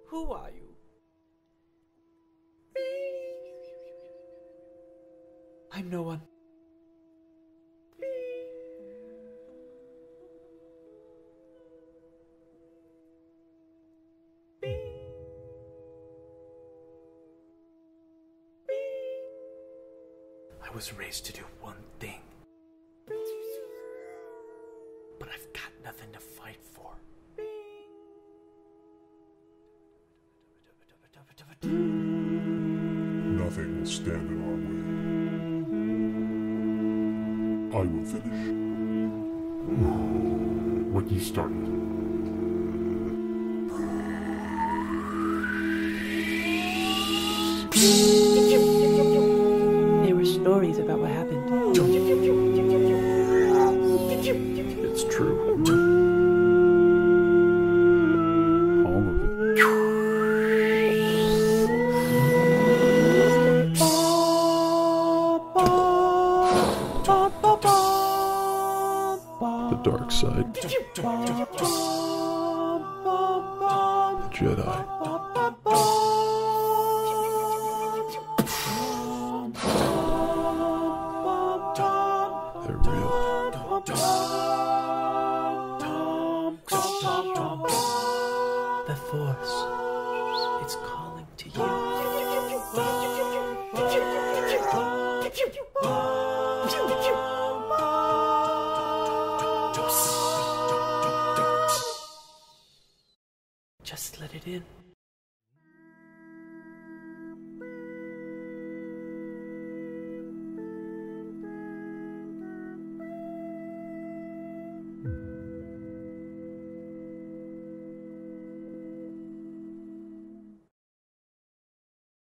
Who are you? I'm no one. I was raised to do one thing. But I've got nothing to fight for. Nothing will stand in our way. I will finish what you started. There were stories about what happened. It's true. All of it. The dark side. The Jedi. They're real. The Force, it's calling to you. Just let it in.